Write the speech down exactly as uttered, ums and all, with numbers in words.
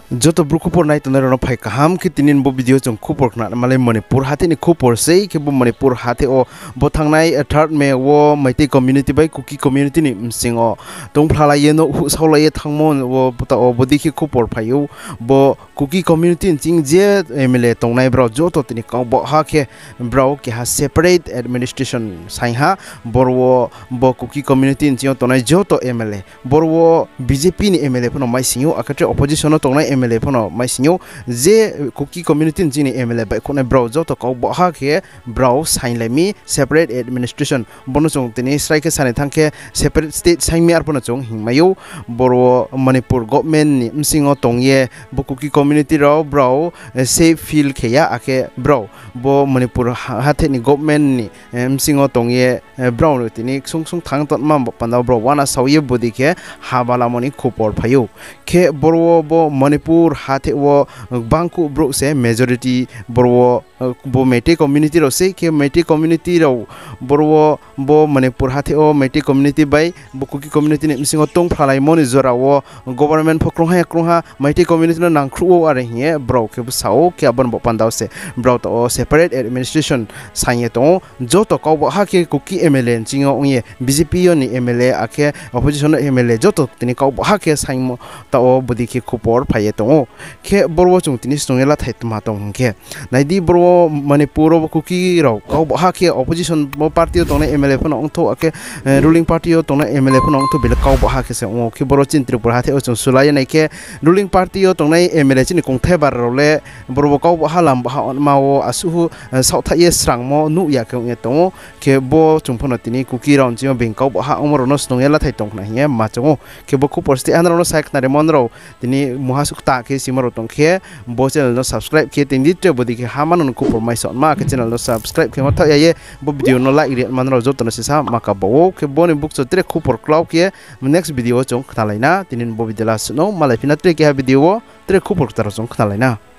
जो तो ब्रुकुपुर नाइट तो नरो फाइ काम की तीन बो वीडियो जों खुपुर ना माले मणिपुर हाथे नि खुपुर से के बो मणिपुर हाथे ओ बो थांनाय थर्ड मे वो मैते कम्युनिटी बाय कुकी कम्युनिटी नि सिंगो तों फ्लालाये नो सावलाये थांमोन वो पता ओ बो दिखि खुपुर फायु बो कुकी कम्युनिटी चिंग जे एमएलए तोंनाय ब्रो जो तो तिनि काउ बो हाखे ब्रो के हा सेपरेट एडमिनिस्ट्रेशन साइहा बोरवो बो कुकी कम्युनिटी चिंग तोंनाय जो तो एमएलए बोरवो बीजेपी नि एमएलए फनो माइ सिंगो अकटे अपोजिशन तोंनाय एमएलए फनो माइ सिंगो जे कुकी कम्युनिटी चिंग एमएलए बाय कोने ब्रो जो तो काउ बो हाखे ब्रो साइनलेमी सेपरेट एडमिनिस्ट्रेशन बोनो जों तिनि स्ट्राइक साने थांखे सेपरेट स्टेट साइमी आरपनो जों हिंमायु बोरवो मणिपुर गवर्नमेंट नि सिंगो तोंगे बो कुकी कम्युनिटी रो ब्रो से फील खेया आखे ब्रो बो मणिपुर हाथे नि गवर्नमेंट नि सिंगो तोंगे ब्रो तिनि सुंग सुंग थांग तत मा पन्दा ब्रो वाना सावये बुदि के हाबाला मनि खुपर फायु के बोरवो बो मणिपुर हाथे वो बांकु ब्रो से मेजॉरिटी बोरवो बो मेटे कम्युनिटी रो से के मेटे कम्युनिटी रो बोरवो बो मणिपुर हाथे ओ मेटे कम्युनिटी बाय बो कुकी कम्युनिटी नि सिंगो तोंग फ्लालाय मनि जरा वो गवर्नमेंट फक्रोहा क्रोहा मेटे कम्युनिटी न नांख्रु आरे हिए ब्रो के साओ के अपन बो पंदाव से ब्रो तो सेपरेट एडमिनिस्ट्रेशन साइए तो जो तो काउ हा के कुकी एमएलए चिंगो उये बीजेपी नि एमएलए आखे अपोजिशन एमएलए जो तो तिनि काउ हा के साइमो तो बुदि के खुपर फाये तो के बोरवो चुं तिनि स्टोंगेला थाइतमा तो के नाइदि बोरवो मणिपुर कुकी रो काउ हा के अपोजिशन पार्टी तो एमएलए फन अंथो आके रूलिंग पार्टी तो एमएलए फन अंथो बेले काउ हा के से ओ के बोरो चिन्त्रिपुर हाथे ओ सुलाय नाइ के रूलिंग पार्टी तो एमएलए चिनि कोंथे बार रोले बोरवो काउ हा लाम हा माओ आसु साउथाये स्रांगमो नु या के तो के बो चुंफन तिनि कुकी राउन चियो बेंकाउ हा उमरो न स्टोंगेला थाइ तंग ना हिए माचो के बो खुपरस्ते आनरो साइक नारे मनरो तिनि मुहासुक्ता के सिमरो तंग के बो चैनल न सब्सक्राइब के तिनि टे बदि के हामान खुपर माइसन मा के चैनल न सब्सक्राइब के मथा ये बो वीडियो न लाइक रे मनरो जो तन सिसा माका बो के बोनि बुक so tre खुपर क्लाउ के नेक्स्ट वीडियो जों खनालाइना तिनि बो भिडियो लासनो मालाय फिना tre के वीडियो tre खुपर तर जों खनालाइना